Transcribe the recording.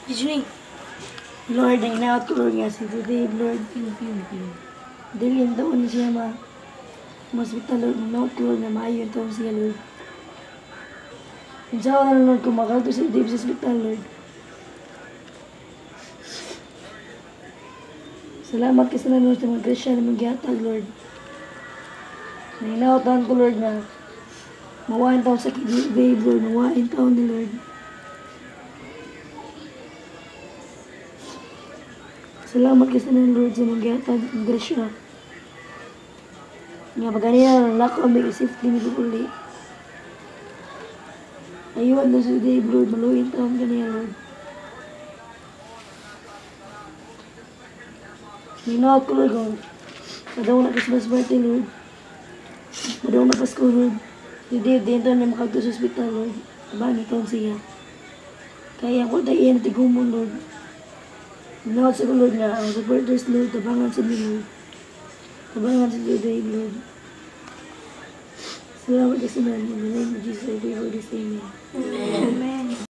Disney. Lord, ang inaot ko Lord nga si Dave, Lord. Dilin taon siya hospital Lord. Ang inaot ko Lord na maayon taon siya Lord. Insawa na Lord kung makalto si Dave sa hospital Lord. Salamat kasi na Lord sa mga grasya na maghihatag Lord. Ang inaot taon ko Lord na mawain taon sa Dave Lord. Mawain taon ni Lord. Salamat kasi ng Lord sa maghihatag ng grasya. Nga pagkanina lang lako ang may safety ni uli. Ayuan na sa Dave Lord, maluhin taon kaniya Lord. Ninaot ko Lord kung madaw na Christmas birthday Lord. Madaw na Pasko Lord. Si Dave, din taon niya makagto sa hospital Lord. Abang taon siya. Kaya ako tayo iyan tigumon Lord. Ninaot sa Lord nga ang supporters Lord, tabangan sa mi Lord. Tabangan sa Dave Lord. Salamat kasi na in the name of Jesus, I pray for this, amen. Amen.